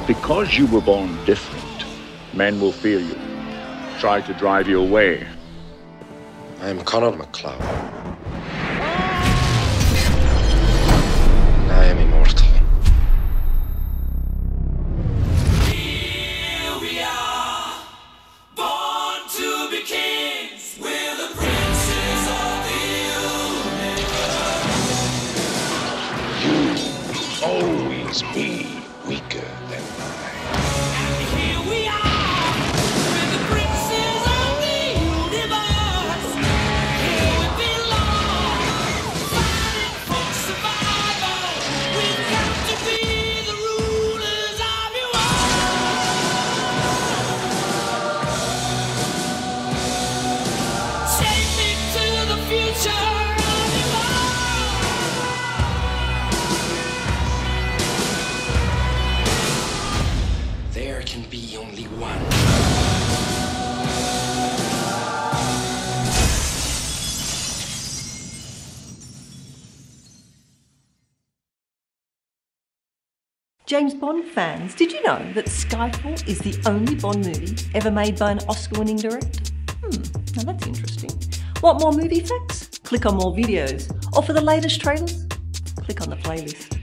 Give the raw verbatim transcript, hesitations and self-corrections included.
Because you were born different, men will fear you, try to drive you away. I am Connor MacLeod. And I am immortal. Here we are, born to be kings. We're the princes of the universe. You always be weaker than I. And here we are, we're the princes of the universe. Here we belong, fighting for survival. We've got to be the rulers of your world. Take me to the future of your world. There can be only one. James Bond fans, did you know that Skyfall is the only Bond movie ever made by an Oscar-winning director? Hmm, now that's interesting. Want more movie facts? Click on more videos. Or for the latest trailers? Click on the playlist.